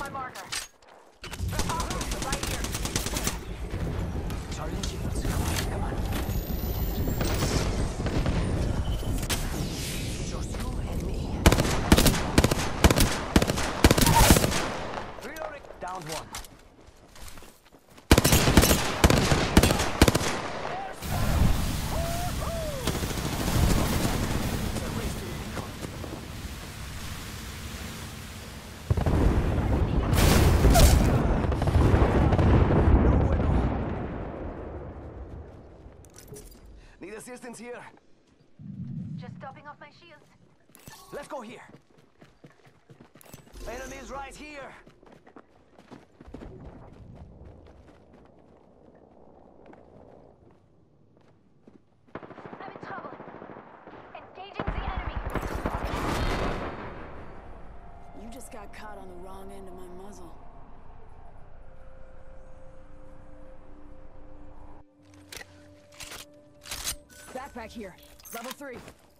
my marker. Oh, right here. Charging shields. Come on, come on. Just you and me. Reloading. Down one. Need assistance here. Just topping off my shields. Let's go here. Enemies right here. I'm in trouble. Engaging the enemy. You just got caught on the wrong end of my muzzle. Backpack here. Level 3.